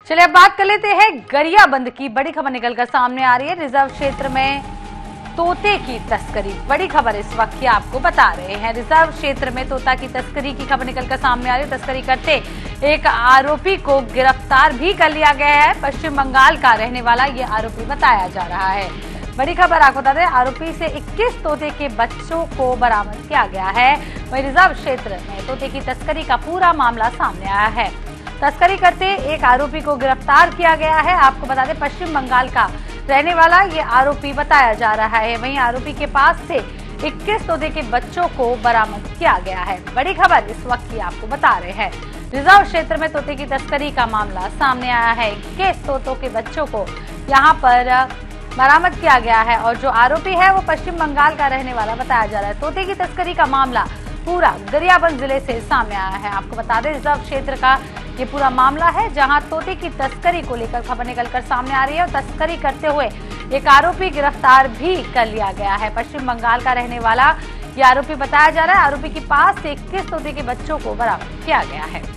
चलिए अब बात कर लेते हैं गरियाबंद की। बड़ी खबर निकलकर सामने आ रही है। रिजर्व क्षेत्र में तोते की तस्करी, बड़ी खबर इस वक्त की आपको बता रहे हैं। रिजर्व क्षेत्र में तोता की तस्करी की खबर निकलकर सामने आ रही है। तस्करी करते एक आरोपी को गिरफ्तार भी कर लिया गया है। पश्चिम बंगाल का रहने वाला ये आरोपी बताया जा रहा है। बड़ी खबर आपको बता दें, आरोपी से 21 तोते के बच्चों को बरामद किया गया है। वहीं रिजर्व क्षेत्र में तोते की तस्करी का पूरा मामला सामने आया है। तस्करी करते एक आरोपी को गिरफ्तार किया गया है। आपको बता दें, पश्चिम बंगाल का रहने वाला ये आरोपी बताया जा रहा है। वहीं आरोपी के पास से 21 तोते के बच्चों को बरामद किया गया है। बड़ी खबर इस वक्त की आपको बता रहे हैं। रिजर्व क्षेत्र में तोते की तस्करी का मामला सामने आया है। 21 तोतों के बच्चों को यहाँ पर बरामद किया गया है और जो आरोपी है वो पश्चिम बंगाल का रहने वाला बताया जा रहा है। तोते की तस्करी का मामला पूरा गरियाबंद जिले से सामने आया है। आपको बता दें, रिजर्व क्षेत्र का ये पूरा मामला है जहां तोते की तस्करी को लेकर खबर निकलकर सामने आ रही है और तस्करी करते हुए एक आरोपी गिरफ्तार भी कर लिया गया है। पश्चिम बंगाल का रहने वाला ये आरोपी बताया जा रहा है। आरोपी के पास से 21 तोते के बच्चों को बरामद किया गया है।